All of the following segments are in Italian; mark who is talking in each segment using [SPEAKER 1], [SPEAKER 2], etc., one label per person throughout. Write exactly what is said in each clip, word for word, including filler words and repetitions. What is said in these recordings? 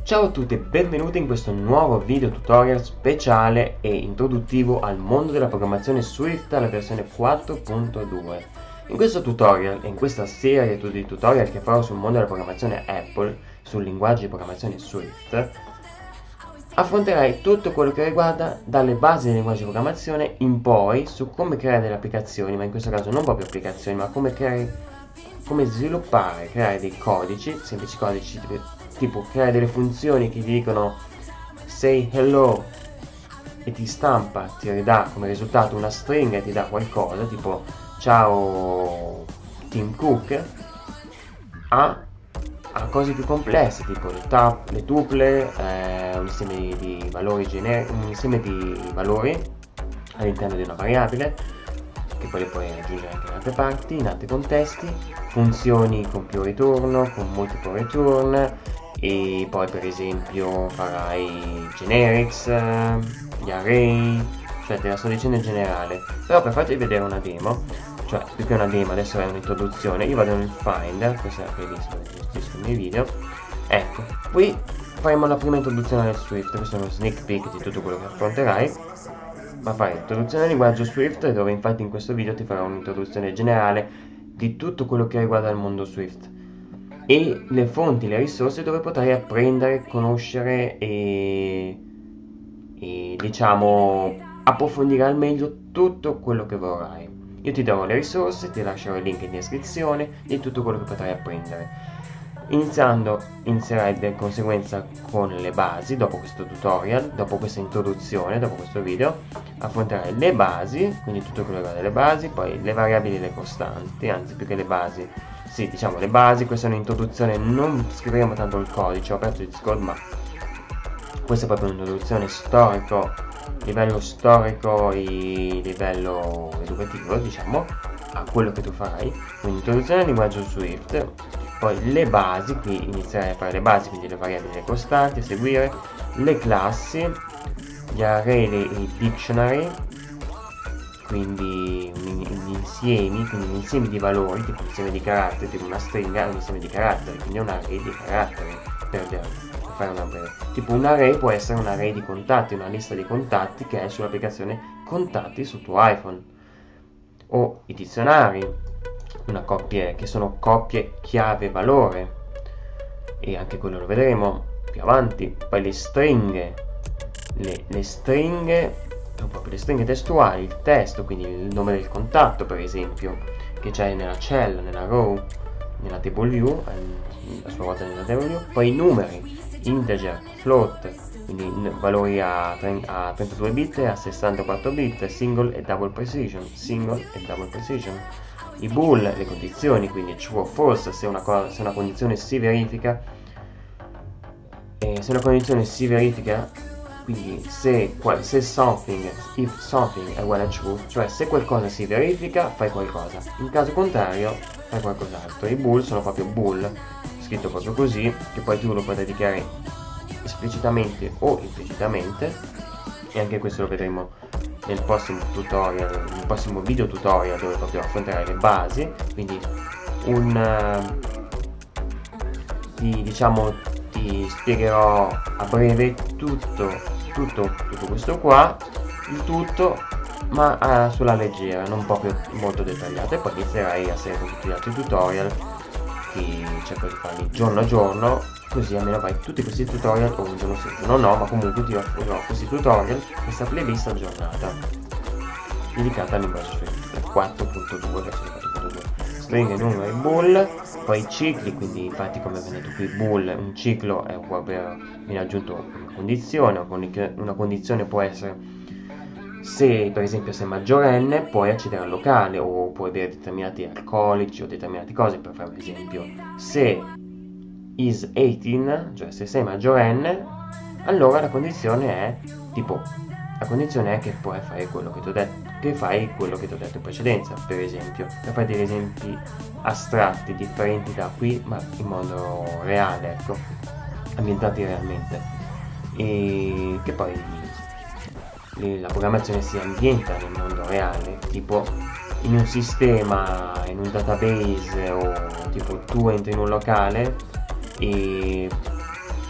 [SPEAKER 1] Ciao a tutti e benvenuti in questo nuovo video tutorial speciale e introduttivo al mondo della programmazione Swift alla versione quattro punto due. In questo tutorial e in questa serie di tutorial che farò sul mondo della programmazione Apple, sul linguaggio di programmazione Swift, affronterai tutto quello che riguarda dalle basi del linguaggio di programmazione in poi su come creare delle applicazioni, ma in questo caso non proprio applicazioni, ma come creare come sviluppare, creare dei codici, semplici codici tipo, tipo creare delle funzioni che ti dicono say hello e ti stampa, ti ridà come risultato una stringa e ti dà qualcosa, tipo ciao Tim Cook, a, a cose più complesse, tipo le, tap, le tuple, eh, un insieme di, di valori generici, un insieme di valori all'interno di una variabile, che poi le puoi aggiungere anche in altre parti, in altri contesti, funzioni con più ritorno, con multiple return, e poi per esempio farai generics, gli array, cioè te la sto dicendo in generale. Però per farti vedere una demo, cioè più che una demo adesso è un'introduzione, io vado nel Finder, questa è la playlist dove gestisco i miei video, ecco, qui faremo la prima introduzione del Swift, questo è uno sneak peek di tutto quello che affronterai. Ma fare introduzione al linguaggio Swift, dove infatti in questo video ti farò un'introduzione generale di tutto quello che riguarda il mondo Swift e le fonti, le risorse dove potrai apprendere, conoscere e, e diciamo approfondire al meglio tutto quello che vorrai. Io ti darò le risorse, ti lascerò il link in descrizione di tutto quello che potrai apprendere. Iniziando, inizierai di conseguenza con le basi. Dopo questo tutorial, dopo questa introduzione, dopo questo video, affronterai le basi, quindi tutto quello che riguarda le basi, poi le variabili e le costanti, anzi più che le basi, sì, diciamo le basi. Questa è un'introduzione, non scriveremo tanto il codice, ho aperto il Discord, ma questa è proprio un'introduzione storico, livello storico e livello educativo, diciamo, a quello che tu farai. Quindi introduzione al linguaggio Swift, poi le basi, qui inizierai a fare le basi, quindi le variabili e le costanti, a seguire le classi, gli array e i dictionary, quindi gli insiemi, quindi un insieme di valori, tipo un insieme di caratteri, tipo una stringa è un insieme di caratteri, quindi un array di caratteri, per, per fare una breve. Tipo un array può essere un array di contatti, una lista di contatti che è sull'applicazione Contatti sul tuo iPhone, o i dizionari, una coppia che sono coppie chiave valore, e anche quello lo vedremo più avanti. Poi le stringhe, le, le stringhe sono proprio le stringhe testuali, il testo, quindi il nome del contatto per esempio che c'è nella cell, nella row, nella table view, a sua volta nella table view. Poi i numeri, integer, float, quindi valori a, a trentadue bit e a sessantaquattro bit, single e double precision, single e double precision. I bool, le condizioni, quindi true o false, se una, cosa, se una condizione si verifica, e se una condizione si verifica, quindi se, se something, if something è uguale a true, cioè se qualcosa si verifica fai qualcosa, in caso contrario fai qualcos'altro. I bool sono proprio bool, scritto proprio così, che poi tu lo potrai dichiarare esplicitamente o implicitamente, e anche questo lo vedremo nel prossimo tutorial, nel prossimo video tutorial, dove proprio affronterai le basi. Quindi un ti, diciamo ti spiegherò a breve tutto tutto tutto questo qua, il tutto, ma uh, sulla leggera, non proprio molto dettagliato, e poi inizierai a seguire tutti gli altri tutorial che cerco di farli giorno a giorno, così almeno fai tutti questi tutorial o un giorno sì, un giorno no, ma comunque ti offrirò questi tutorial, questa playlist aggiornata dedicata al linguaggio Swift quattro punto due, versione quattro punto due. Stringhe, numeri, bool, poi i cicli, quindi infatti come è venuto qui bool, un ciclo è ovvero viene aggiunto una condizione, una condizione può essere se per esempio sei maggiorenne puoi accedere al locale, o puoi avere determinati alcolici o determinate cose. Per fare un esempio, se is diciotto, cioè se sei maggiorenne, allora la condizione è tipo la condizione è che puoi fare quello che ti ho detto, che fai quello che ti ho detto in precedenza. Per esempio, per fare degli esempi astratti differenti da qui, ma in modo reale, ecco, ambientati realmente, e che poi la programmazione si ambienta nel mondo reale, tipo in un sistema, in un database, o tipo tu entri in un locale e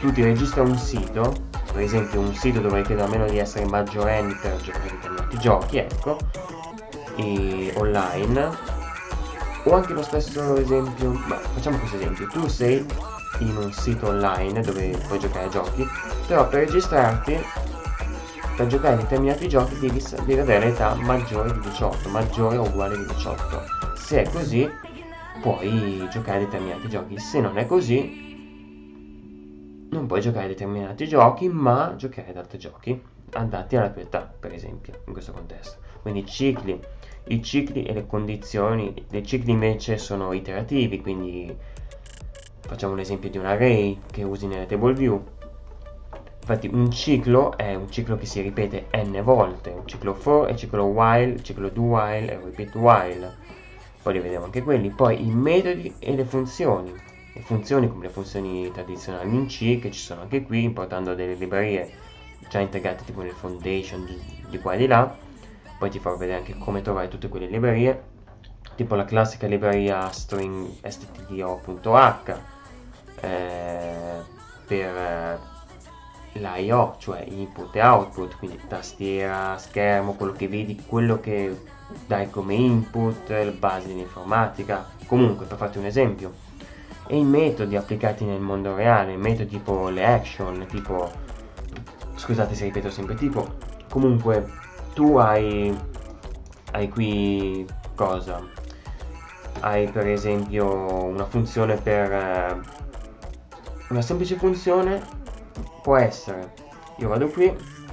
[SPEAKER 1] tu ti registri un sito, per esempio un sito dove richiedono almeno di essere maggiorenni per giocare determinati giochi, ecco, e online, o anche lo stesso esempio, ma facciamo questo esempio, tu sei in un sito online dove puoi giocare a giochi, però per registrarti per giocare a determinati giochi devi, devi avere l'età maggiore di diciotto, maggiore o uguale di diciotto. Se è così puoi giocare a determinati giochi, se non è così non puoi giocare a determinati giochi, ma giocare ad altri giochi adatti alla tua età, per esempio, in questo contesto. Quindi i cicli, i cicli e le condizioni, dei cicli invece sono iterativi, quindi facciamo l'esempio di un array che usi nelle table view. Infatti un ciclo è un ciclo che si ripete n volte, un ciclo for, il ciclo while, il ciclo do while e repeat while. Poi li vediamo anche quelli. Poi i metodi e le funzioni. Le funzioni come le funzioni tradizionali in C, che ci sono anche qui, importando delle librerie già integrate tipo nel foundation di, di qua e di là. Poi ti farò vedere anche come trovare tutte quelle librerie, tipo la classica libreria string stdio.h eh, per eh, l'I O, cioè input e output, quindi tastiera, schermo, quello che vedi, quello che dai come input, le basi dell'informatica, comunque per farti un esempio. E i metodi applicati nel mondo reale, metodi tipo le action, tipo, scusate se ripeto sempre tipo, comunque tu hai, hai qui cosa? Hai per esempio una funzione per, eh, una semplice funzione può essere, io vado qui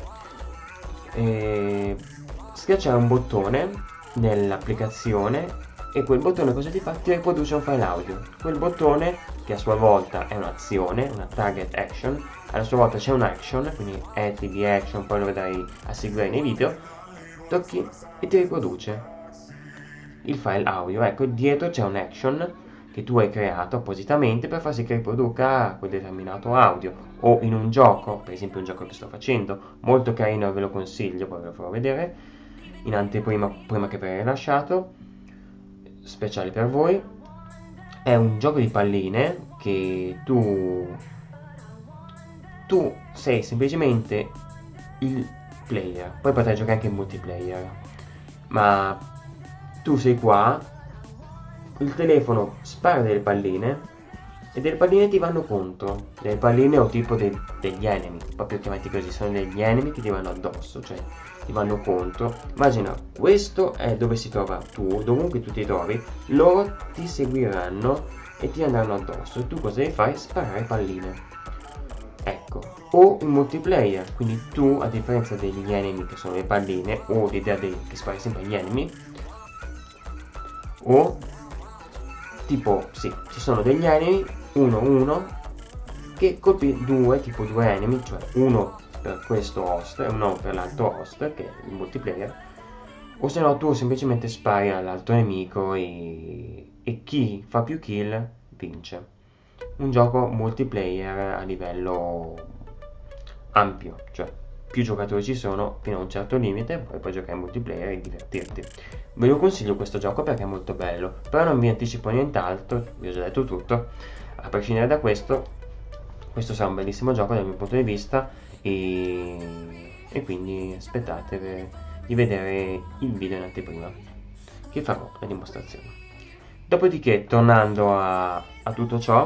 [SPEAKER 1] e schiacciare un bottone nell'applicazione e quel bottone cosa ti fa? Ti riproduce un file audio. Quel bottone, che a sua volta è un'azione, una target action, alla sua volta c'è un action, quindi add di action, poi lo vedrai a seguire nei video, tocchi e ti riproduce il file audio. Ecco, dietro c'è un action che tu hai creato appositamente per far sì che riproduca quel determinato audio. O in un gioco, per esempio un gioco che sto facendo, molto carino, ve lo consiglio, poi ve lo farò vedere in anteprima prima che verrà rilasciato, speciale per voi. È un gioco di palline che tu tu sei semplicemente il player, poi potrai giocare anche in multiplayer, ma tu sei qua, il telefono spara delle palline e delle palline ti vanno contro, delle palline o tipo de degli enemy, proprio chiamati così, sono degli enemy che ti vanno addosso, cioè ti vanno contro. Immagina, questo è dove si trova tu, dovunque tu ti trovi, loro ti seguiranno e ti andranno addosso e tu cosa devi fare? Sparare palline. Ecco, o in multiplayer, quindi tu a differenza degli enemy che sono le palline o dei dadi che spari sempre agli enemy, o tipo, sì, ci sono degli enemy uno uno che colpiscono due, tipo due enemy, cioè uno per questo host e uno per l'altro host che è il multiplayer, o se no tu semplicemente spari all'altro nemico e, e chi fa più kill vince. Un gioco multiplayer a livello ampio, cioè più giocatori ci sono fino a un certo limite, poi puoi giocare in multiplayer e divertirti. Ve lo consiglio questo gioco perché è molto bello, però non vi anticipo nient'altro, vi ho già detto tutto. A prescindere da questo, questo sarà un bellissimo gioco dal mio punto di vista e, e quindi aspettate di vedere il video in anteprima che farò la dimostrazione. Dopodiché, tornando a, a tutto ciò,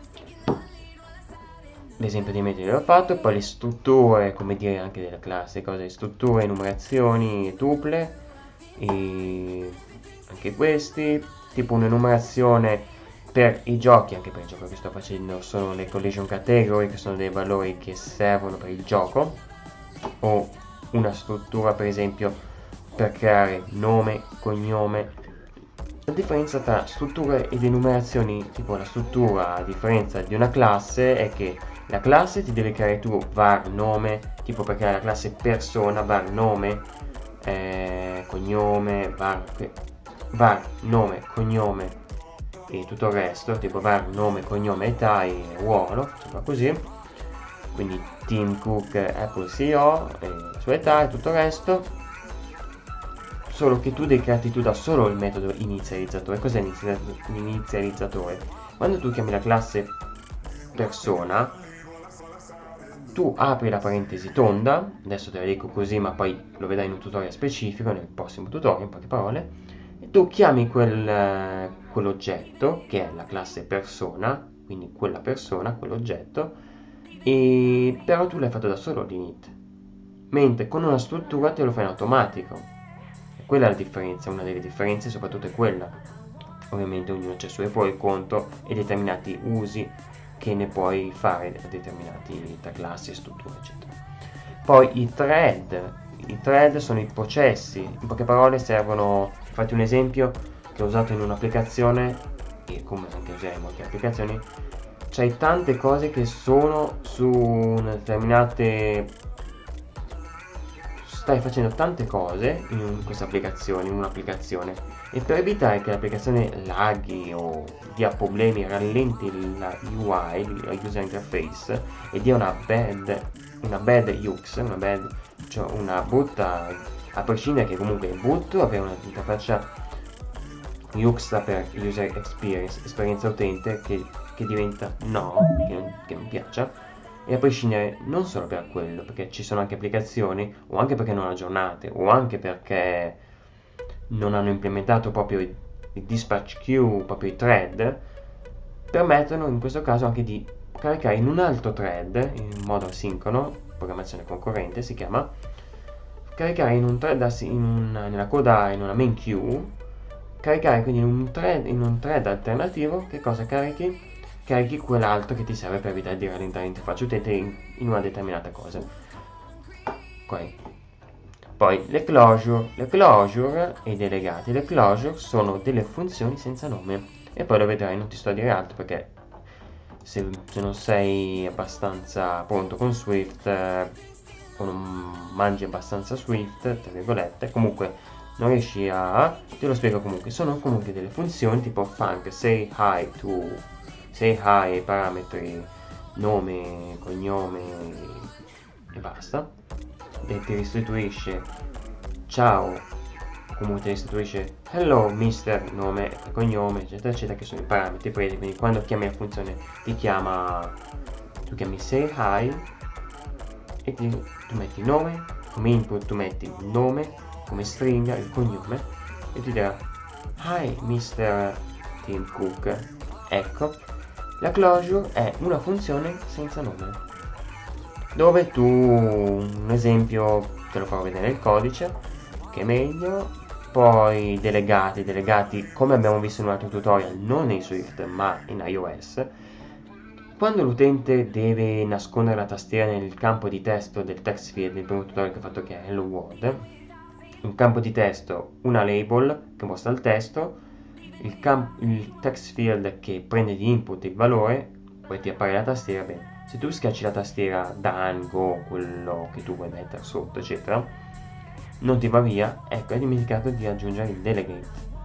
[SPEAKER 1] l'esempio dei metodi l'ho fatto, poi le strutture, come dire anche della classe, cose, strutture, enumerazioni, tuple, e anche questi, tipo un'enumerazione per i giochi, anche per il gioco che sto facendo, sono le collision category, che sono dei valori che servono per il gioco, o una struttura per esempio per creare nome, cognome. La differenza tra strutture ed enumerazioni, tipo la struttura a differenza di una classe, è che la classe ti deve creare tu var nome, tipo per creare la classe persona, var nome, eh, cognome, var, var nome, cognome e tutto il resto, tipo var nome, cognome, età e ruolo, insomma così. Quindi Tim Cook, Apple C E O, e la sua età e tutto il resto. Solo che tu devi crearti tu da solo il metodo inizializzatore. Cos'è l'inizializzatore? Quando tu chiami la classe persona, tu apri la parentesi tonda, adesso te la dico così ma poi lo vedrai in un tutorial specifico, nel prossimo tutorial in poche parole, e tu chiami quel, quell'oggetto che è la classe persona, quindi quella persona, quell'oggetto, e però tu l'hai fatto da solo l'init, mentre con una struttura te lo fai in automatico. E quella è la differenza, una delle differenze soprattutto è quella. Ovviamente ognuno c'è i suoi pro e contro e determinati usi che ne puoi fare a determinati classi, strutture eccetera. Poi i thread, i thread sono i processi, in poche parole servono, fatti un esempio che ho usato in un'applicazione e come anche usare in molte applicazioni, c'hai tante cose che sono su una determinate, stai facendo tante cose in questa applicazione, in un'applicazione, e per evitare che l'applicazione laghi o dia problemi, rallenti la U I, la user interface, e dia una bad, una bad U X, una bad, cioè una brutta, a prescindere che comunque è brutto avere un'interfaccia U X sta per user experience, esperienza utente, che, che diventa no, che non, che non piaccia, e a prescindere non solo per quello, perché ci sono anche applicazioni, o anche perché non aggiornate, o anche perché non hanno implementato proprio il, il dispatch queue, proprio i thread, permettono in questo caso anche di caricare in un altro thread, in modo asincrono, programmazione concorrente si chiama, caricare in un thread, in una, nella coda, in una main queue, caricare quindi in un thread, in un thread alternativo, che cosa carichi? Carichi quell'altro che ti serve per evitare di rallentare l'interfaccia utente in, in una determinata cosa. Okay. Poi le closure, le closure e i delegati. Le closure sono delle funzioni senza nome, e poi lo vedrai, non ti sto a dire altro perché se, se non sei abbastanza pronto con Swift eh, o non mangi abbastanza Swift, tra virgolette, comunque non riesci a, te lo spiego comunque, sono comunque delle funzioni tipo func, say hi to, say hi, parametri, nome, cognome e basta, e ti restituisce ciao, comunque ti restituisce hello mister, nome e cognome eccetera eccetera, che sono i parametri presi, quindi quando chiami la funzione ti chiama, tu chiami say hi e ti, tu metti il nome, come input tu metti il nome, come stringa il cognome, e ti dirà hi mister Tim Cook. Ecco, la closure è una funzione senza nome, dove tu, un esempio te lo farò vedere nel codice che è meglio. Poi delegati, delegati come abbiamo visto in un altro tutorial, non in Swift ma in iOS, quando l'utente deve nascondere la tastiera nel campo di testo del text field, nel primo tutorial che ho fatto che è Hello World, un campo di testo, una label che mostra il testo, il, il text field che prende di input il valore, poi ti appare la tastiera. Bene, se tu schiacci la tastiera done, go, quello che tu vuoi mettere sotto eccetera, non ti va via, ecco, hai dimenticato di aggiungere il delegate,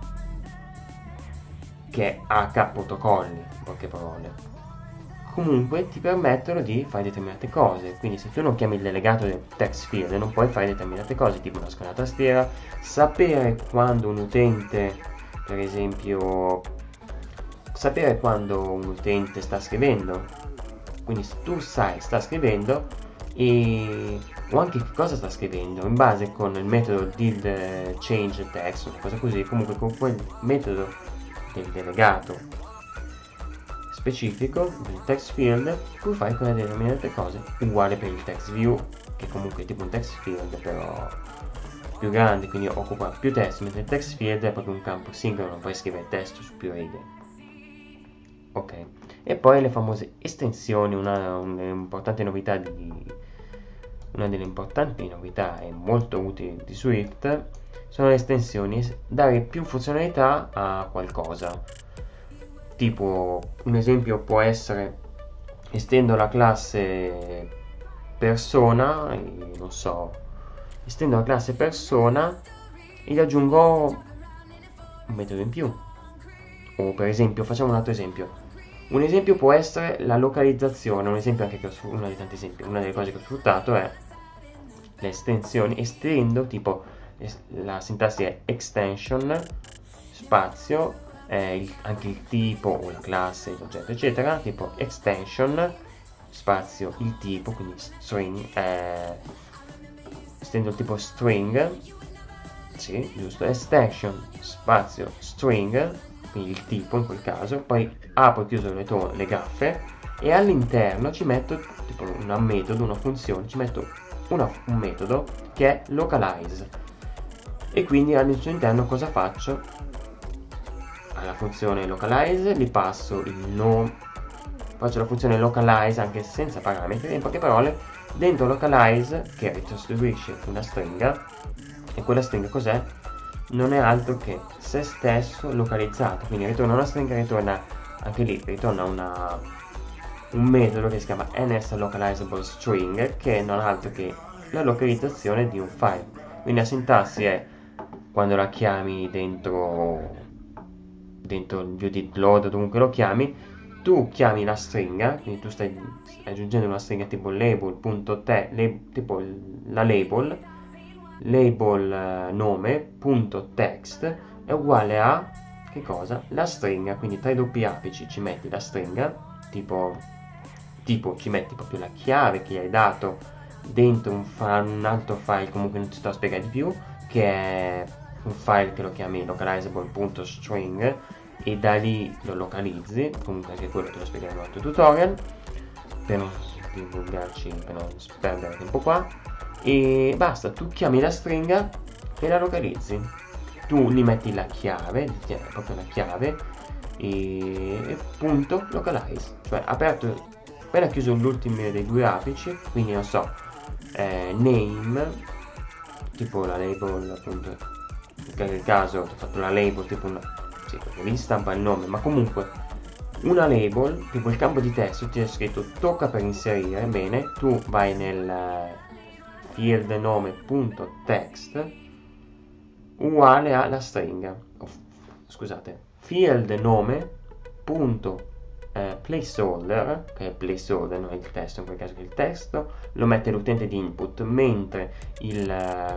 [SPEAKER 1] che è H protocolli, in poche parole. Comunque ti permettono di fare determinate cose, quindi se tu non chiami il delegato del text field non puoi fare determinate cose, tipo nascondere la tastiera, sapere quando un utente, per esempio, sapere quando un utente sta scrivendo, quindi se tu sai sta scrivendo e o anche che cosa sta scrivendo, in base con il metodo did change text, una cosa così, comunque con quel metodo del delegato specifico del text field puoi fare quelle determinate cose. Uguale per il text view, che comunque è tipo un text field però più grande, quindi occupa più testo, mentre il text field è proprio un campo sincrono, non puoi scrivere testo su più righe. Ok, e poi le famose estensioni, una, un'importante novità di una delle importanti novità e molto utili di Swift sono le estensioni, dare più funzionalità a qualcosa. Tipo, un esempio può essere: estendo la classe persona, e, non so, estendo la classe persona e gli aggiungo un metodo in più. O per esempio, facciamo un altro esempio. Un esempio può essere la localizzazione, un esempio anche che ho, uno dei tanti esempi, una delle cose che ho sfruttato è le estensioni. Estendo, tipo la sintassi è extension, spazio, eh, il, anche il tipo o la classe, l'oggetto eccetera, tipo extension spazio il tipo, quindi string, eh, estendo il tipo string, sì, giusto, extension spazio string, quindi il tipo in quel caso, poi apro e chiuso le, le graffe e all'interno ci metto tipo un metodo, una funzione, ci metto una, un metodo che è localize, e quindi al suo interno cosa faccio? Alla funzione localize gli passo il nome, faccio la funzione localize anche senza parametri, in poche parole dentro localize che restituisce una stringa, e quella stringa cos'è? Non è altro che se stesso localizzato, quindi ritorna una stringa, ritorna anche lì, ritorna una, un metodo che si chiama NSLocalizableString, che non è altro che la localizzazione di un file. Quindi la sintassi è, quando la chiami dentro dentro il utilload o dovunque lo chiami, tu chiami la stringa, quindi tu stai aggiungendo una stringa tipo label.te, lab, tipo la label, label nome.text è uguale a che cosa? La stringa, quindi tra i doppi apici ci metti la stringa, tipo, tipo ci metti proprio la chiave che gli hai dato dentro un, un altro file, comunque non ti sto a spiegare di più, che è un file che lo chiami localizable.string, e da lì lo localizzi, comunque anche quello te lo spiegherò in un altro tutorial per non divulgarci, per non perdere tempo qua. E basta, tu chiami la stringa e la localizzi, tu gli metti la chiave, proprio la chiave, e punto localize, cioè aperto, appena chiuso l'ultimo dei due apici, quindi non so, eh, name, tipo la label, appunto, nel caso ho fatto la label tipo una, sì, perché lì stampa il nome, ma comunque una label, tipo il campo di testo ti è scritto tocca per inserire, bene, tu vai nel field nome.text uguale alla stringa, oh, scusate, field nome.placeholder, che è il placeholder, non è il testo, in quel caso che il testo lo mette l'utente di input, mentre il,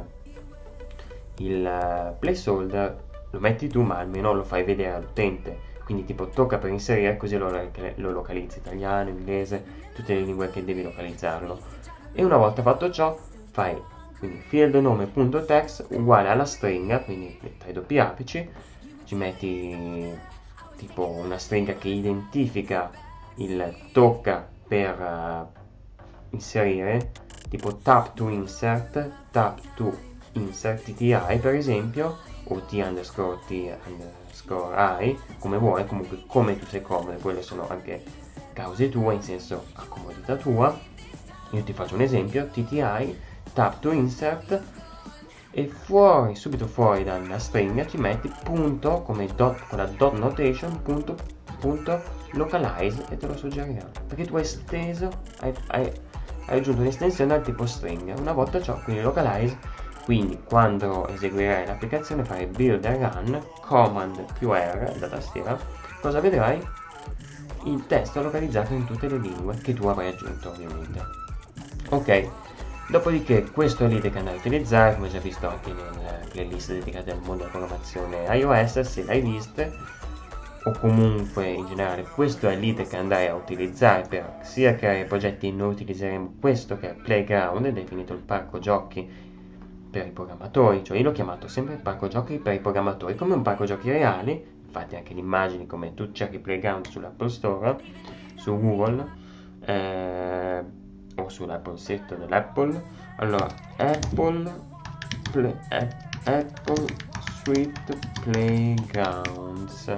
[SPEAKER 1] il placeholder lo metti tu, ma almeno lo fai vedere all'utente, quindi tipo tocca per inserire, così lo, lo localizzi, italiano, inglese, tutte le lingue che devi localizzarlo. E una volta fatto ciò fai quindi field nome.text uguale alla stringa, quindi tra i doppi apici ci metti tipo una stringa che identifica il tocca per uh, inserire, tipo tap to insert, tap to insert T T I per esempio, o T underscore T underscore I, come vuoi, comunque come tu sei comodo, quelle sono anche cause tue, in senso a comodità tua. Io ti faccio un esempio, T T I, tap to insert, e fuori, subito fuori dalla stringa ci metti punto, come dot, con la dot notation, punto, punto localize, e te lo suggerirà, perché tu hai esteso, hai, hai, hai aggiunto un'estensione al tipo stringa. Una volta ciò, quindi localize, quindi quando eseguirai l'applicazione farai build e run, command più R da tastiera, cosa vedrai? Il testo localizzato in tutte le lingue che tu avrai aggiunto, ovviamente. Ok, dopodiché questo è l'I D E che andrai a utilizzare, come già visto anche nelle playlist dedicate al mondo della programmazione iOS, se l'hai viste, o comunque in generale questo è l'I D E che andrai a utilizzare per sia creare progetti. Noi utilizzeremo questo che è Playground, definito il parco giochi per i programmatori, cioè io l'ho chiamato sempre il parco giochi per i programmatori, come un parco giochi reali. Infatti anche le immagini, come tu cerchi Playground sull'Apple Store, su Google, eh, o sull'Apple sito dell'Apple, allora Apple, play, eh, Apple Suite Playgrounds,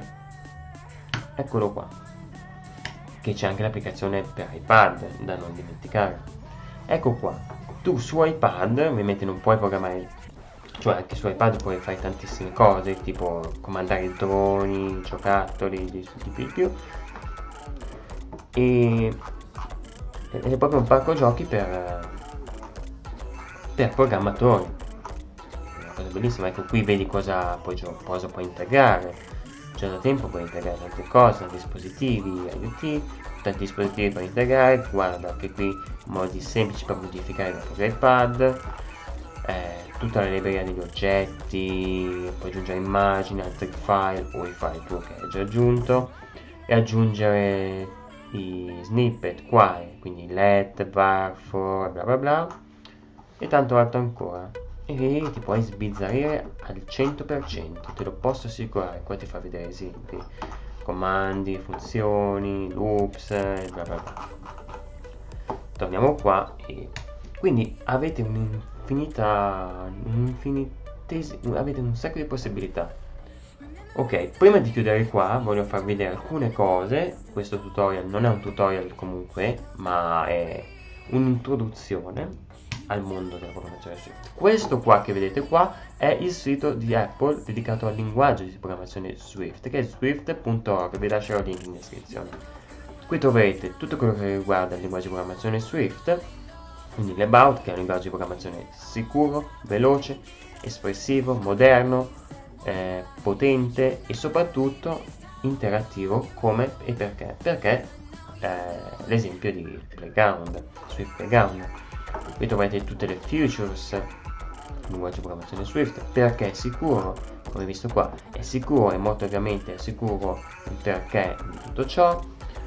[SPEAKER 1] eccolo qua, che c'è anche l'applicazione per iPad da non dimenticare. Ecco qua, tu su iPad ovviamente non puoi programmare, cioè anche su iPad puoi fare tantissime cose, tipo comandare droni, giocattoli, di più di più, e è proprio un parco giochi per, per programmatori. È una cosa bellissima. Ecco qui vedi cosa puoi, cosa puoi integrare. Già da tempo puoi integrare tante cose, dispositivi IoT, tanti dispositivi puoi integrare. Guarda anche qui modi semplici per modificare il proprio iPad, eh, tutta la libreria degli oggetti, puoi aggiungere immagini, altri file o i file tu che hai già aggiunto, e aggiungere i snippet qua, quindi let, var, for, bla bla bla, e tanto altro ancora, e ti puoi sbizzarrire al cento per cento, te lo posso assicurare. Qua ti fa vedere esempi, comandi, funzioni, loops, bla bla bla. Torniamo qua e quindi avete un'infinità, un'infinitesi, avete un sacco di possibilità. Ok, prima di chiudere qua voglio farvi vedere alcune cose. Questo tutorial non è un tutorial comunque, ma è un'introduzione al mondo della programmazione Swift. Questo qua che vedete qua è il sito di Apple dedicato al linguaggio di programmazione Swift, che è swift punto org, vi lascerò il link in descrizione. Qui troverete tutto quello che riguarda il linguaggio di programmazione Swift, quindi l'about, che è un linguaggio di programmazione sicuro, veloce, espressivo, moderno, eh, potente e soprattutto interattivo. Come e perché? Perché eh, l'esempio di Playground, Swift Playground. Qui troverete tutte le features del linguaggio di programmazione Swift, perché è sicuro, come visto qua, è sicuro e molto ovviamente è sicuro il perché di tutto ciò,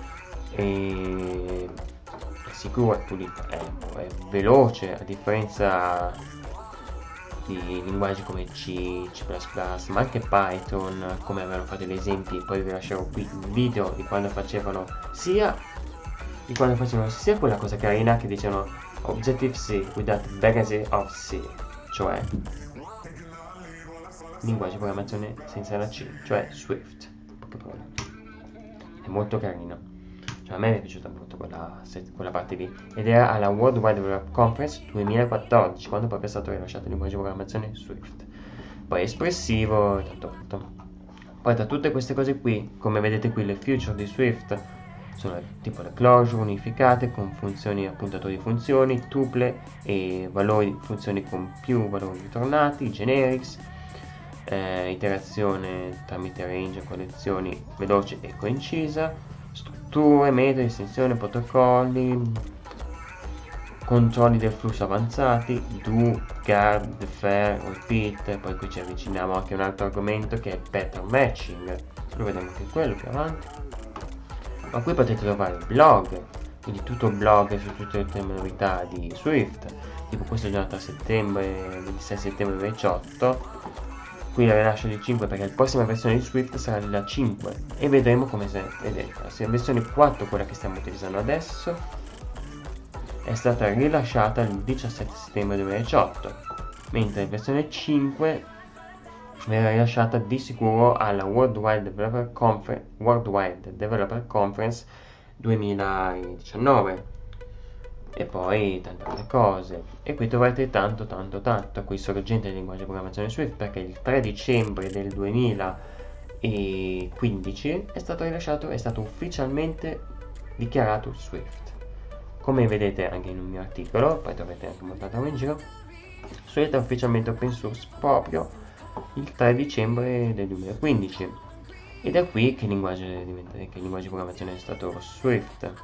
[SPEAKER 1] e è sicuro, è pulito, è, è veloce, a differenza di linguaggi come C, C plus plus, ma anche Python, come avevano fatto gli esempi. Poi vi lascerò qui il video di quando facevano sia di quando facevano sia quella cosa carina che dicevano Objective-C without legacy of C, cioè linguaggio di programmazione senza la C, cioè Swift. Poche parole. È molto carino. Cioè, a me mi è piaciuta molto quella, quella parte lì, ed era alla World Wide Web Conference duemilaquattordici, quando proprio è stato rilasciato il linguaggio di programmazione Swift. Poi espressivo e tanto altro. Poi tra tutte queste cose qui, come vedete qui, le feature di Swift sono tipo le closure unificate con funzioni a puntatori di funzioni, tuple e valori funzioni con più valori ritornati, generics, eh, iterazione tramite range, collezioni veloce e coincisa, strutture, metodi, estensioni, protocolli, controlli del flusso avanzati, do, guard, defer, repeat. Poi qui ci avviciniamo anche a un altro argomento che è pattern matching, lo vedremo anche quello più avanti. Ma qui potete trovare il blog, quindi tutto il blog su tutte le novità di Swift, tipo questo è giornata a settembre, ventisei settembre duemiladiciotto. Qui la rilascio di cinque perché la prossima versione di Swift sarà la cinque e vedremo come se vedete. La versione quattro, quella che stiamo utilizzando adesso, è stata rilasciata il diciassette settembre duemiladiciotto, mentre la versione cinque verrà rilasciata di sicuro alla World Wide Developer Conference, World Wide Developer Conference duemiladiciannove. E poi tante altre cose. E qui troverete tanto tanto tanto qui sorgente del linguaggio di programmazione Swift, perché il tre dicembre del duemilaquindici è stato rilasciato, è stato ufficialmente dichiarato Swift. Come vedete anche in un mio articolo, poi troverete anche montato in giro, Swift è ufficialmente open source proprio il tre dicembre del duemilaquindici. Ed è qui che il linguaggio, che il linguaggio di programmazione è stato Swift.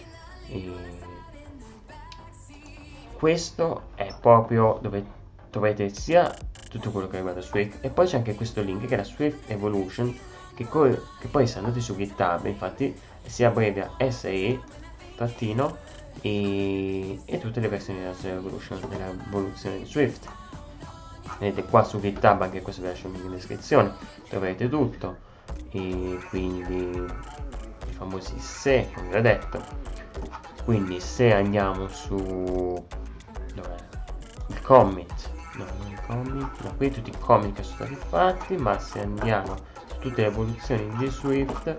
[SPEAKER 1] E questo è proprio dove troverete sia tutto quello che riguarda Swift, e poi c'è anche questo link che è la Swift Evolution, che, che poi se andate su GitHub infatti si abbrevia S E trattino e, e tutte le versioni della Swift Evolution, dell'evoluzione di Swift. Vedete qua su GitHub, anche questo vi lascio il link in descrizione, troverete tutto. E quindi i famosi se, come vi ho detto. Quindi se andiamo su dov'è? Il commit, no, non il commit, no, qui tutti i commit che sono stati fatti, ma se andiamo su tutte le evoluzioni di Swift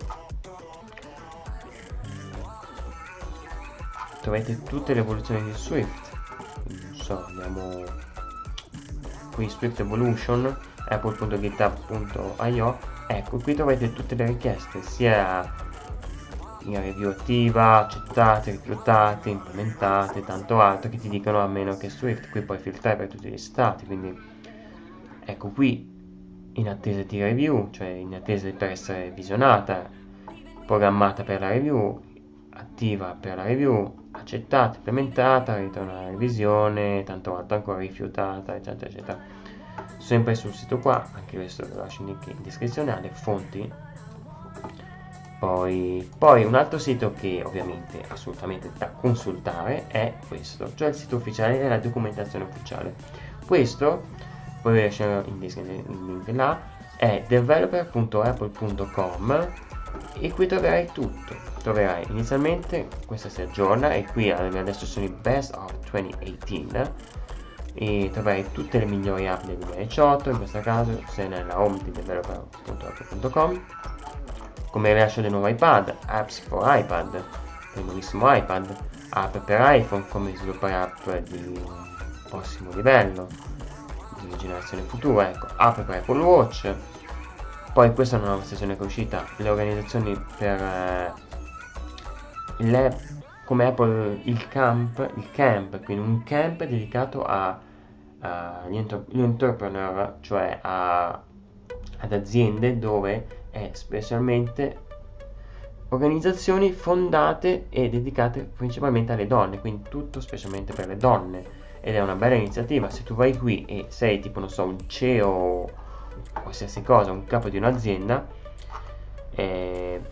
[SPEAKER 1] trovate tutte le evoluzioni di Swift. Quindi, non so, andiamo qui Swift Evolution, apple punto github punto io, ecco qui trovate tutte le richieste, sia in review attiva, accettate, rifiutate, implementate, tanto altro, che ti dicono a meno che Swift. Qui puoi filtrare per tutti gli stati, quindi ecco qui in attesa di review, cioè in attesa per essere visionata, programmata per la review, attiva per la review, accettata, implementata, ritorna alla revisione, tanto altro ancora, rifiutata, eccetera eccetera. Sempre sul sito qua, anche questo lo lascio in descrizione, alle fonti Poi, poi un altro sito che ovviamente assolutamente da consultare è questo, cioè il sito ufficiale e la documentazione ufficiale. Questo, poi vi lascerò in descrizione il link là, è developer punto apple punto com e qui troverai tutto. Troverai inizialmente, questa si aggiorna e qui adesso sono i best of duemiladiciotto e troverai tutte le migliori app del duemiladiciotto, in questo caso sei nella home di developer punto apple punto com. Come rilascio del nuovo iPad, apps for iPad, il nuovissimo iPad, app per iPhone, come sviluppare app di prossimo livello, di generazione futura, ecco, app per Apple Watch. Poi questa è una nuova sezione che è uscita, le organizzazioni per eh, le, come Apple il camp, il camp, quindi un camp dedicato a, a gli, enter, gli entrepreneur, cioè a, ad aziende dove è specialmente organizzazioni fondate e dedicate principalmente alle donne, quindi tutto specialmente per le donne, ed è una bella iniziativa. Se tu vai qui e sei tipo, non so, un C E O o qualsiasi cosa, un capo di un'azienda, eh,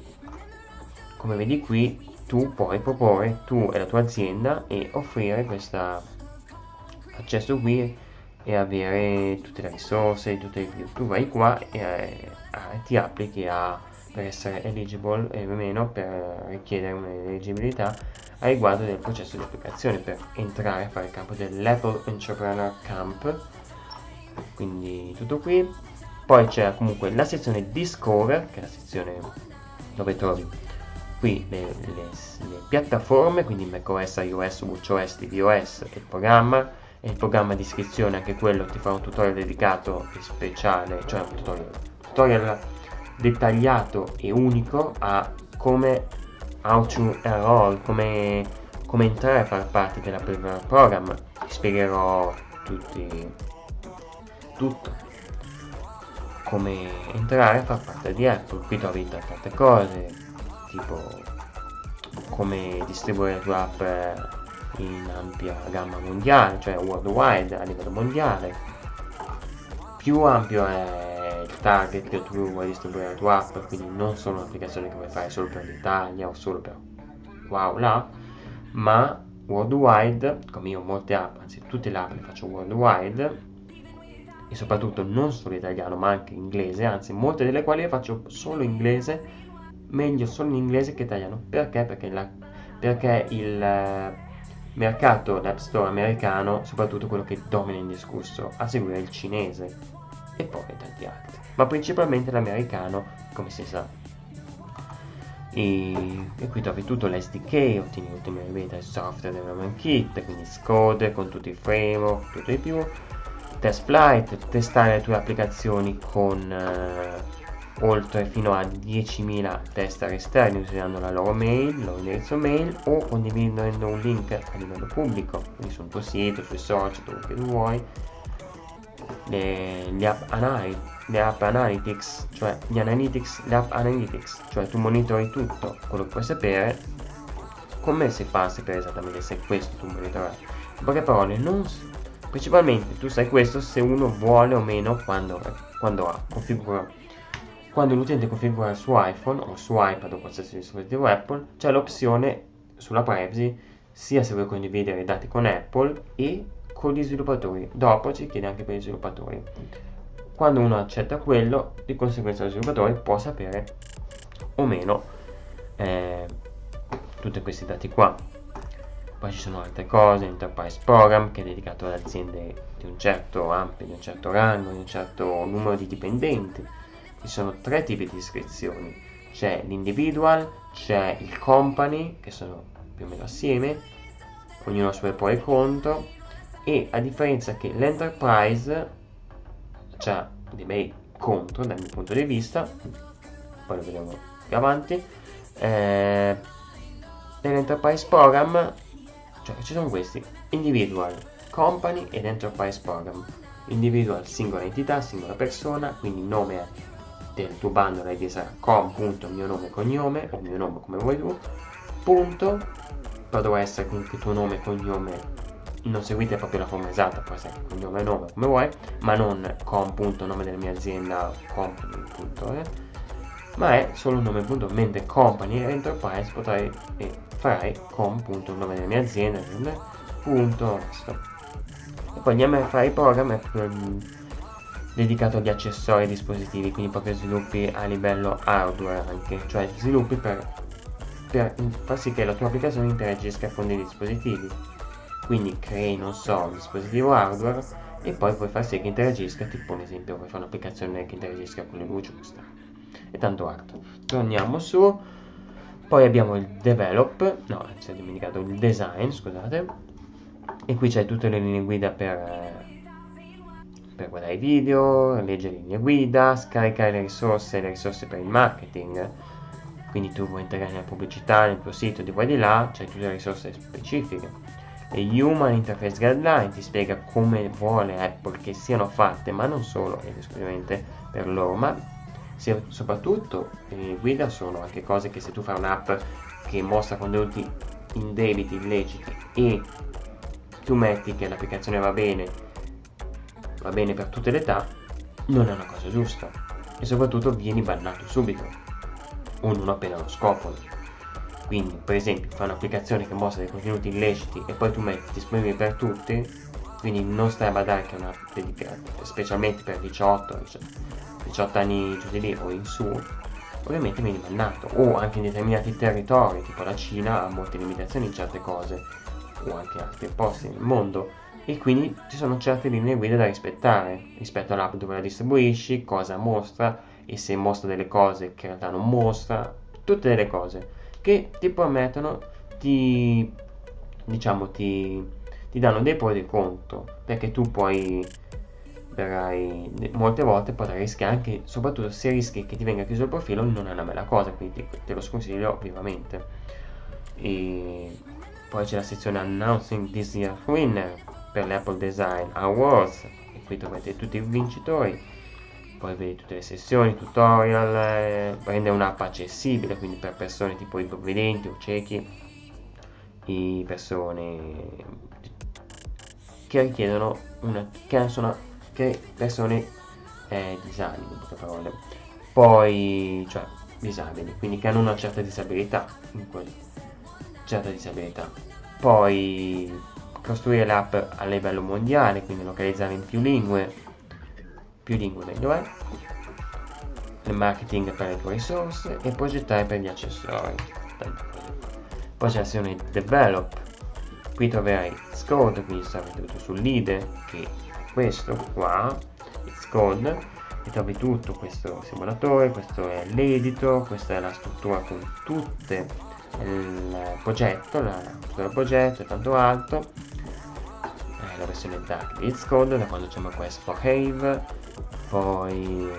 [SPEAKER 1] come vedi qui tu puoi proporre, tu e la tua azienda, e offrire questo accesso qui e avere tutte le risorse, tutte le più. Tu vai qua e eh, ti applichi a, per essere eligible e meno, per richiedere un'eleggibilità a riguardo del processo di applicazione per entrare a fare il campo dell'Apple Entrepreneur Camp. Quindi tutto qui. Poi c'è comunque la sezione Discover, che è la sezione dove trovi qui le, le, le piattaforme, quindi macOS, iOS, watchOS, tvOS e il programma. E il programma di iscrizione, anche quello ti fa un tutorial dedicato e speciale, cioè un tutorial, tutorial dettagliato e unico a come how to enroll, come, come entrare a far parte dell'Apple Program. Ti spiegherò tutti, tutto, come entrare a far parte di Apple. Qui trovi tante cose, tipo come distribuire la tua app in ampia gamma mondiale, cioè worldwide, a livello mondiale. Più ampio è il target che tu vuoi distribuire la tua app, quindi non solo un'applicazione che vuoi fare solo per l'Italia o solo per wow là, ma worldwide, come io ho molte app, anzi tutte le app le faccio worldwide, e soprattutto non solo italiano ma anche inglese, anzi molte delle quali le faccio solo inglese, meglio solo in inglese che italiano. Perché? Perché, la, perché il mercato l'App Store americano, soprattutto quello che domina indiscusso, a seguire il cinese e poi tanti altri, ma principalmente l'americano, come si sa. E, e qui trovi tutto l'S D K, ottieni ultime beta il software development kit, quindi Scode con tutti i framework, tutto di più, test flight, testare le tue applicazioni con eh, oltre fino a diecimila tester esterni usando la loro mail, il loro indirizzo mail, o condividendo un link a livello pubblico, quindi sul tuo sito, sui social, dove che tu vuoi. Le, le, app anali, le app analytics, cioè gli analytics, le app analytics, cioè tu monitori tutto quello che puoi sapere. Come si fa a sapere esattamente se questo tu monitorai? In poche parole, non, principalmente tu sai questo se uno vuole o meno quando, quando ha configurato. Quando l'utente configura il suo iPhone o il suo iPad o qualsiasi dispositivo Apple, c'è l'opzione sulla privacy, sia se vuoi condividere i dati con Apple e con gli sviluppatori. Dopo ci chiede anche per gli sviluppatori. Quando uno accetta quello, di conseguenza lo sviluppatore può sapere o meno eh, tutti questi dati qua. Poi ci sono altre cose, Enterprise Program, che è dedicato ad aziende di un certo ampio, di un certo rango, di un certo numero di dipendenti. Ci sono tre tipi di iscrizioni, c'è l'individual, c'è il company, che sono più o meno assieme, ognuno ha i suoi pro e contro, e a differenza che l'enterprise c'ha dei bei contro dal mio punto di vista, poi lo vedremo più avanti, eh, nell'enterprise program, cioè ci sono questi, individual, company ed enterprise program. Individual, singola entità, singola persona, quindi il nome del tuo bundle I D sarà com punto mio nome e cognome, o mio nome come vuoi tu, punto, però dovrà essere comunque il tuo nome e cognome, non seguite proprio la forma esatta, può essere cognome e nome come vuoi, ma non com punto nome della mia azienda, com punto, eh. ma è solo un nome punto, mentre company e enterprise potrai e farai com punto nome della mia azienda punto e poi gli M F I program è um, dedicato agli accessori ai dispositivi, quindi proprio sviluppi a livello hardware anche, cioè sviluppi per, per far sì che la tua applicazione interagisca con dei dispositivi, quindi crei, non so, un dispositivo hardware e poi puoi far sì che interagisca, tipo un esempio puoi fare un'applicazione che interagisca con le luci e tanto altro. Torniamo su, poi abbiamo il develop, no, si è dimenticato il design, scusate, e qui c'è tutte le linee guida per, per guardare i video, leggere le linee guida, scaricare le risorse, le risorse per il marketing, quindi tu vuoi integrare la pubblicità nel tuo sito di qua e di là, c'hai tutte le risorse specifiche. E Human Interface Guideline ti spiega come vuole Apple che siano fatte, ma non solo ed esclusivamente per loro, ma se, soprattutto le guida sono anche cose che se tu fai un'app che mostra contenuti indebiti, illeciti e tu metti che l'applicazione va bene, va bene per tutte le età, non è una cosa giusta e soprattutto vieni bannato subito o non appena lo scoprono. Quindi per esempio fai un'applicazione che mostra dei contenuti illeciti e poi tu metti disponibili per tutti, quindi non stai a badare che è una dedicata specialmente per diciotto, diciotto anni giù di lì o in su, ovviamente vieni bannato, o anche in determinati territori, tipo la Cina ha molte limitazioni in certe cose, o anche altri posti nel mondo, e quindi ci sono certe linee guida da rispettare rispetto all'app dove la distribuisci, cosa mostra e se mostra delle cose che in realtà non mostra, tutte delle cose che ti permettono, ti diciamo ti, ti danno dei pro e dei contro, perché tu poi verrai molte volte potrai rischiare anche, soprattutto se rischi che ti venga chiuso il profilo, non è una bella cosa, quindi te, te lo sconsiglio vivamente. E poi c'è la sezione Announcing This Year's Winner per l'Apple Design Awards e qui trovate tutti i vincitori. Poi vedi tutte le sessioni, tutorial, eh, rende un'app accessibile, quindi per persone tipo ipovedenti o ciechi, e persone che richiedono una, che sono che persone eh, disabili, in poche parole. Poi, cioè disabili, quindi che hanno una certa disabilità, certa disabilità. Poi costruire l'app a livello mondiale, quindi localizzare in più lingue. Più lingue meglio è, il marketing per le tue risorse e progettare per gli accessori. Poi c'è la sezione develop, qui troverai Xcode, quindi sarete tutto sul leader, che è questo qua, Xcode, e trovi tutto questo simulatore, questo è l'editor, questa è la struttura con tutte il progetto, la struttura del progetto è tanto alto, la versione dark di Xcode, da quando c'è macOS for Have, poi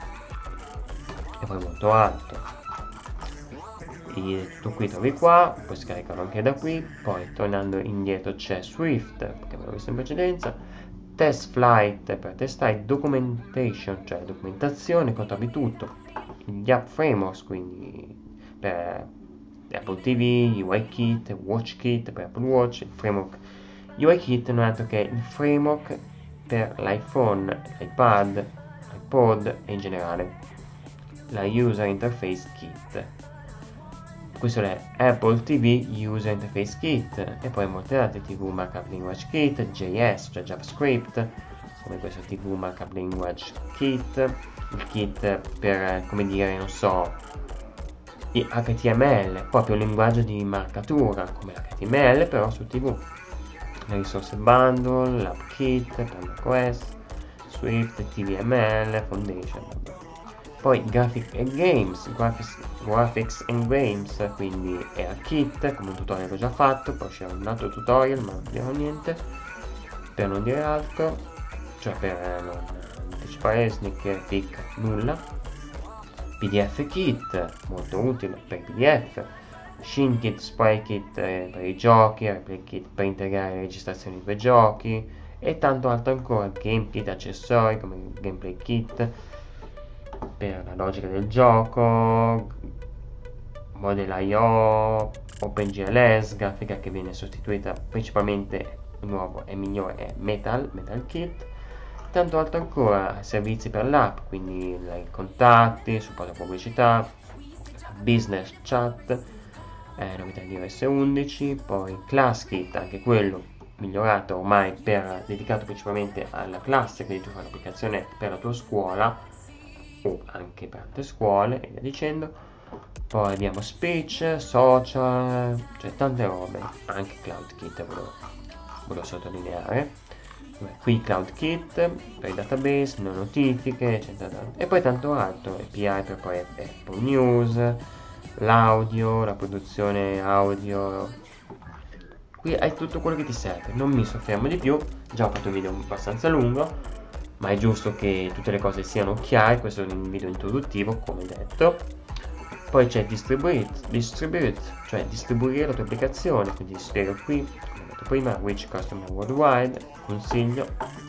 [SPEAKER 1] e poi molto alto, e tutto qui trovi qua, puoi scaricarlo anche da qui. Poi tornando indietro c'è Swift, che avevo visto in precedenza, Test Flight per testare, Documentation, cioè documentazione, qua trovi tutto, gli app frameworks, quindi per Apple T V, UIKit, WatchKit per Apple Watch, il framework UIKit non è altro che il framework per l'iPhone, l'iPad, l'iPod e in generale la User Interface Kit. Questo è Apple T V User Interface Kit e poi molte altre T V Markup Language Kit, J S, cioè JavaScript, come questo T V Markup Language Kit, il kit per, come dire, non so, H T M L, proprio un linguaggio di marcatura come l'H T M L però su T V. Le risorse bundle, l'app kit per macOS, Swift, T V M L, Foundation. Poi Graphic and Games, Graphics, Graphics and Games, quindi AirKit, come un tutorial che ho già fatto, poi c'è un altro tutorial, ma non dirò niente, per non dire altro, cioè per non anticipare sneak peek, nulla. P D F Kit, molto utile per i P D F. SceneKit, SprayKit eh, per i giochi, ReplayKit per integrare le registrazioni di quei giochi e tanto altro ancora, GameKit, accessori come Gameplay Kit per la logica del gioco, Model I O, OpenGLS, grafica che viene sostituita principalmente, il nuovo e migliore è Metal, Metal Kit, tanto altro ancora, servizi per l'app, quindi i contatti, supporto pubblicità, business chat, eh, novità di iOS undici, poi ClassKit, anche quello migliorato ormai per, dedicato principalmente alla classe, quindi tu fai l'applicazione per la tua scuola o anche per altre scuole e via dicendo. Poi abbiamo speech, social, cioè tante robe, anche CloudKit volevo, volevo sottolineare. Beh, qui CloudKit per i database, le notifiche, eccetera, e poi tanto altro, A P I per poi Apple News, l'audio, la produzione audio. Qui hai tutto quello che ti serve, non mi soffermo di più, già ho fatto un video abbastanza lungo, ma è giusto che tutte le cose siano chiare, questo è un video introduttivo come detto. Poi c'è distribute, distribute, cioè distribuire la tua applicazione, quindi spiego qui, come ho detto prima, which customer worldwide, consiglio.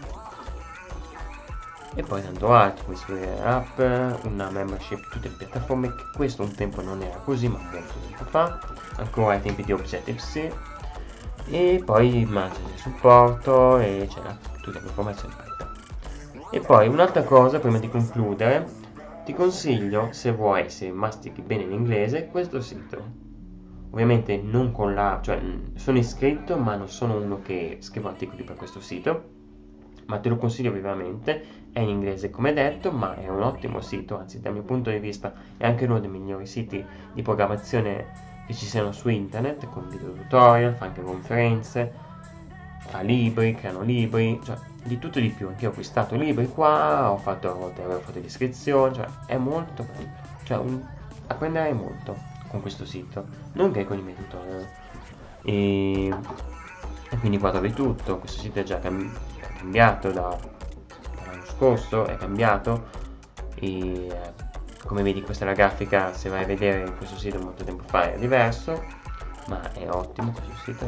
[SPEAKER 1] E poi tanto altro, puoi istruire app, una membership, tutte le piattaforme, che questo un tempo non era così, ma molto tempo fa, ancora ai tempi di Objective-C. E poi immagini di supporto e c'è tutte le informazioni. E poi un'altra cosa prima di concludere, ti consiglio, se vuoi, se mastichi bene l'inglese, questo sito. Ovviamente non con la, cioè sono iscritto ma non sono uno che scrive articoli per questo sito, ma te lo consiglio vivamente, è in inglese come detto, ma è un ottimo sito, anzi dal mio punto di vista è anche uno dei migliori siti di programmazione che ci siano su internet, con video tutorial, fa anche conferenze, fa libri, creano libri, cioè di tutto e di più. Anche io ho acquistato libri qua, ho fatto a volte avevo fatto descrizioni, cioè è molto bello, cioè un, apprenderai molto con questo sito, non che con i miei tutorial. E, e quindi qua trovi tutto, questo sito è già cam- è cambiato da, dall'anno scorso, è cambiato e come vedi questa è la grafica, se vai a vedere questo sito molto tempo fa è diverso, ma è ottimo questo sito.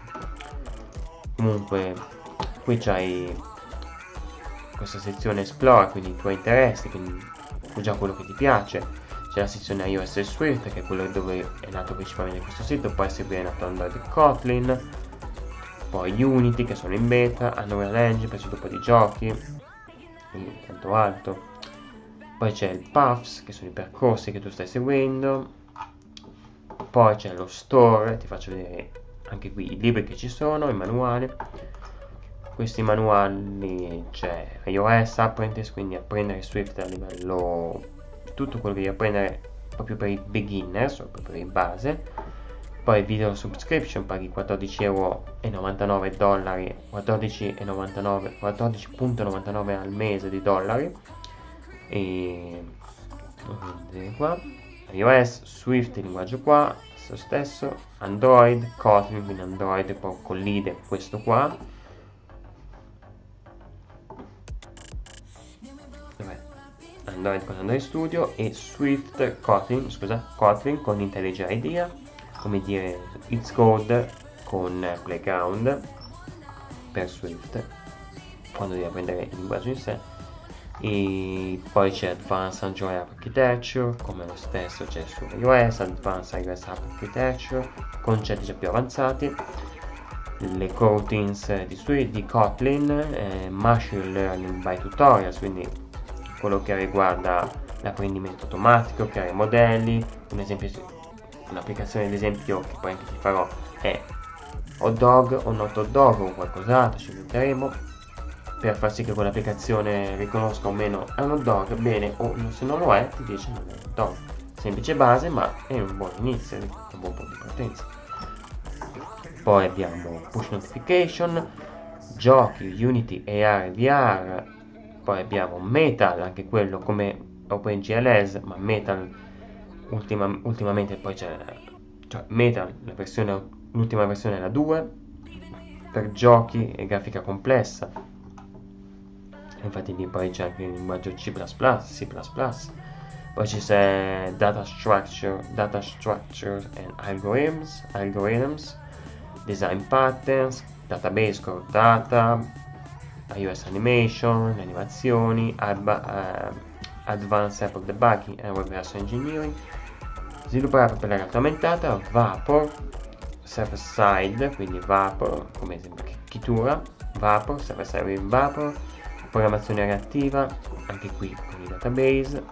[SPEAKER 1] Comunque qui c'hai questa sezione Explore, quindi i tuoi interessi, quindi già quello che ti piace. C'è la sezione iOS e Swift, che è quello dove è nato principalmente questo sito, poi seguire nato Android e Kotlin, poi Unity che sono in beta, Unreal Engine per sviluppo di giochi e tanto altro. Poi c'è il Paths, che sono i percorsi che tu stai seguendo. Poi c'è lo store, ti faccio vedere anche qui i libri che ci sono, i manuali. Questi manuali c'è iOS, Apprentice, quindi apprendere Swift a livello, tutto quello che devi apprendere proprio per i beginners, o proprio per i base. Poi video subscription, paghi quattordici virgola novantanove dollari, quattordici virgola novantanove, quattordici virgola novantanove al mese di dollari. E qua iOS, Swift, il linguaggio qua, lo stesso, Android, Kotlin, quindi Android poi collide questo qua. Vabbè, Android con Android Studio e Swift, Kotlin, scusa, Kotlin con IntelliJ IDEA, come dire Xcode con Playground per Swift, quando devi apprendere il linguaggio in sé. E poi c'è Advanced Android Architecture, come lo stesso c'è su iOS, Advanced iOS Architecture, concetti già più avanzati, le coroutines di, Swift, di Kotlin, eh, Machine Learning by Tutorials, quindi quello che riguarda l'apprendimento automatico, creare modelli. Un esempio, un'applicazione ad esempio che poi anche ti farò è hot dog o not hot dog o qualcos'altro, ci metteremo per far sì che quell'applicazione riconosca o meno è un hot dog, bene, o se non lo è ti dice non è un hot dog. Semplice base, ma è un buon inizio, un buon punto di partenza. Poi abbiamo push notification, giochi, Unity, A R e V R. Poi abbiamo Metal, anche quello come OpenGLS, ma Metal ultima, ultimamente poi c'è, cioè Metal, la versione, l'ultima versione è la due, per giochi e grafica complessa. Infatti lì poi c'è anche il linguaggio C plus plus, C plus plus. Poi ci c'è data structure, data structures and algorithms, algorithms, design patterns, database core data, iOS animation, le animazioni, adva, uh, advanced Apple debugging and reverse engineering, sviluppare per la realtà aumentata, Vapor, server side, quindi Vapor, come esempio Kitura, Vapor, server side in Vapor, programmazione reattiva, anche qui con i database,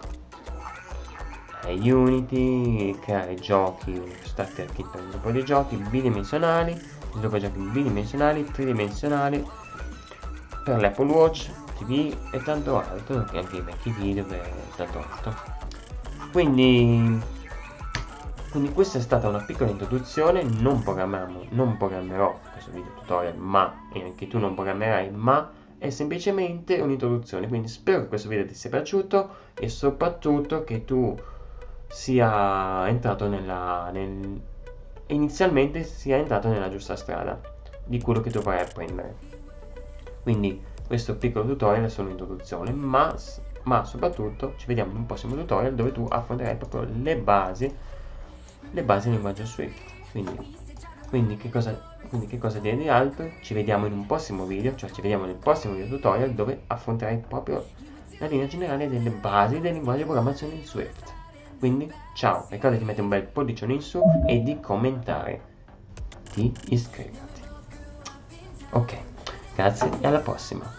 [SPEAKER 1] Unity, creare giochi, starter kit per sviluppo dei giochi bidimensionali, sviluppo giochi bidimensionali, tridimensionali per l'Apple Watch, T V e tanto altro, anche i vecchi video e tanto altro. Quindi, quindi questa è stata una piccola introduzione. Non programmiamo, non programmerò questo video tutorial, ma e anche tu non programmerai, ma è semplicemente un'introduzione. Quindi spero che questo video ti sia piaciuto e soprattutto che tu sia entrato nella nel, inizialmente sia entrato nella giusta strada di quello che dovrai apprendere. Quindi questo piccolo tutorial è solo un'introduzione, ma, ma soprattutto ci vediamo in un prossimo tutorial dove tu affronterai proprio le basi le basi del linguaggio Swift. Quindi, quindi, che cosa, quindi che cosa dire di altro? Ci vediamo in un prossimo video, cioè ci vediamo nel prossimo video tutorial dove affronterai proprio la linea generale delle basi del linguaggio di programmazione in Swift. Quindi ciao, ricorda di mettere un bel pollicione in su e di commentare, di iscriverti. Ok, grazie e alla prossima.